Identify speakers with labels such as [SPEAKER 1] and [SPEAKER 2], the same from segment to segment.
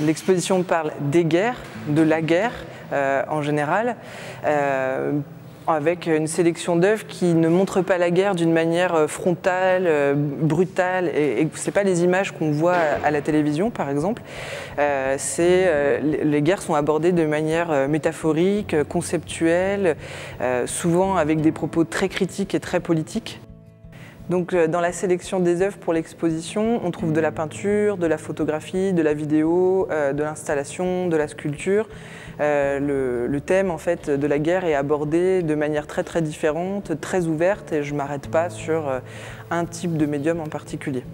[SPEAKER 1] L'exposition parle des guerres, de la guerre en général, avec une sélection d'œuvres qui ne montrent pas la guerre d'une manière frontale, brutale, et ce n'est pas les images qu'on voit à la télévision par exemple. Les guerres sont abordées de manière métaphorique, conceptuelle, souvent avec des propos très critiques et très politiques. Donc, dans la sélection des œuvres pour l'exposition, on trouve de la peinture, de la photographie, de la vidéo, de l'installation, de la sculpture. Le thème en fait, de la guerre est abordé de manière très différente, très ouverte, et je ne m'arrête pas sur un type de médium en particulier.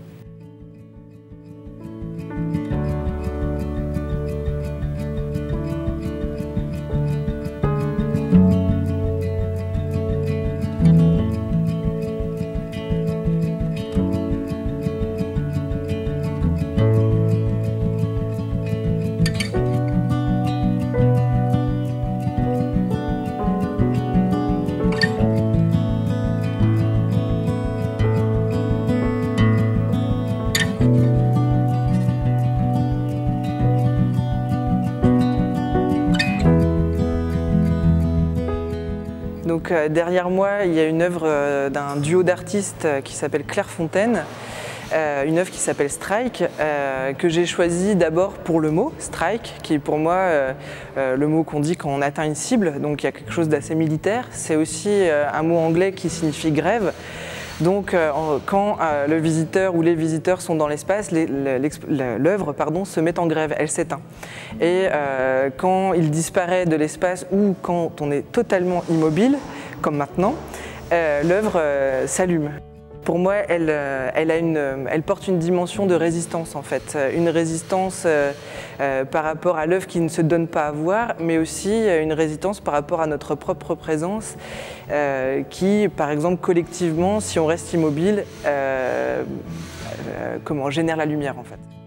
[SPEAKER 1] Donc, derrière moi, il y a une œuvre d'un duo d'artistes qui s'appelle Claire Fontaine, une œuvre qui s'appelle Strike, que j'ai choisie d'abord pour le mot Strike, qui est pour moi le mot qu'on dit quand on atteint une cible, donc il y a quelque chose d'assez militaire. C'est aussi un mot anglais qui signifie grève. Donc quand le visiteur ou les visiteurs sont dans l'espace, l'œuvre se met en grève, elle s'éteint. Et quand il disparaît de l'espace ou quand on est totalement immobile, comme maintenant, l'œuvre s'allume. Pour moi, elle porte une dimension de résistance en fait, une résistance par rapport à l'œuvre qui ne se donne pas à voir, mais aussi une résistance par rapport à notre propre présence qui, par exemple, collectivement, si on reste immobile, génère la lumière en fait.